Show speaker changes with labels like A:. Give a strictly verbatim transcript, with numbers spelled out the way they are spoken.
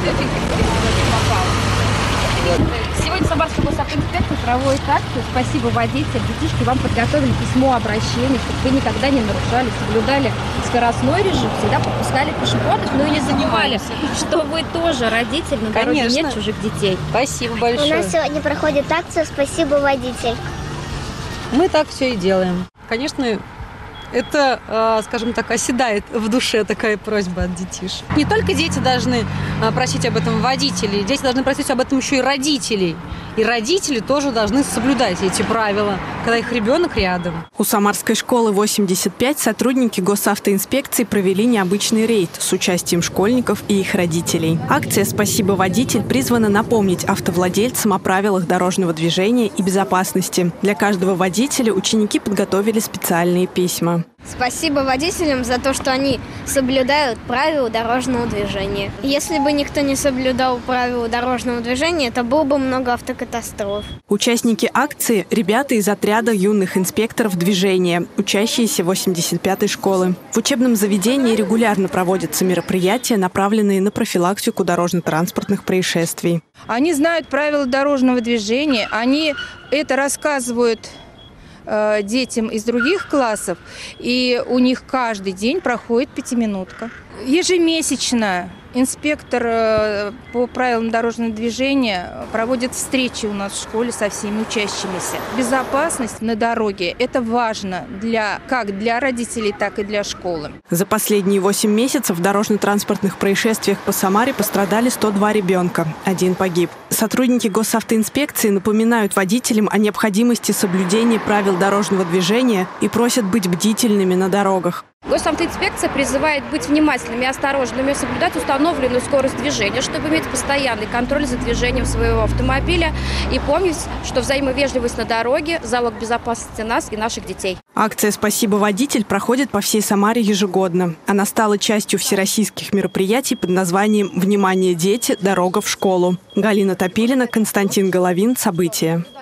A: Сегодня Самарский госавтоинспектор проводит акцию «Спасибо, водитель». Детишки вам подготовили письмо обращения, чтобы вы никогда не нарушали, соблюдали скоростной режим, всегда пропускали пешеходов, но и не забывали, что вы тоже родитель, на дороге
B: Конечно.
A: нет чужих детей.
B: Спасибо большое.
C: У нас сегодня проходит акция «Спасибо, водитель».
B: Мы так все и делаем. Конечно, это, скажем так, оседает в душе такая просьба от детишек. Не только дети должны просить об этом водителей, дети должны просить об этом еще и родителей. И родители тоже должны соблюдать эти правила, когда их ребенок рядом.
D: У Самарской школы восемьдесят пять сотрудники госавтоинспекции провели необычный рейд с участием школьников и их родителей. Акция «Спасибо, водитель» призвана напомнить автовладельцам о правилах дорожного движения и безопасности. Для каждого водителя ученики подготовили специальные письма.
C: Спасибо водителям за то, что они соблюдают правила дорожного движения. Если бы никто не соблюдал правила дорожного движения, то было бы много автокатастроф.
D: Участники акции – ребята из отряда юных инспекторов движения, учащиеся восемьдесят пятой школы. В учебном заведении регулярно проводятся мероприятия, направленные на профилактику дорожно-транспортных происшествий.
E: Они знают правила дорожного движения, они это рассказывают детям из других классов, и у них каждый день проходит пятиминутка. Ежемесячно инспектор по правилам дорожного движения проводит встречи у нас в школе со всеми учащимися. Безопасность на дороге – это важно для, как для родителей, так и для школы.
D: За последние восемь месяцев в дорожно-транспортных происшествиях по Самаре пострадали сто два ребенка. Один погиб. Сотрудники госавтоинспекции напоминают водителям о необходимости соблюдения правил дорожного движения и просят быть бдительными на дорогах.
A: Госавтоинспекция призывает быть внимательными и осторожными, соблюдать установленную скорость движения, чтобы иметь постоянный контроль за движением своего автомобиля и помнить, что взаимовежливость на дороге – залог безопасности нас и наших детей.
D: Акция «Спасибо, водитель» проходит по всей Самаре ежегодно. Она стала частью всероссийских мероприятий под названием «Внимание, дети! Дорога в школу». Галина Топилина, Константин Головин. События.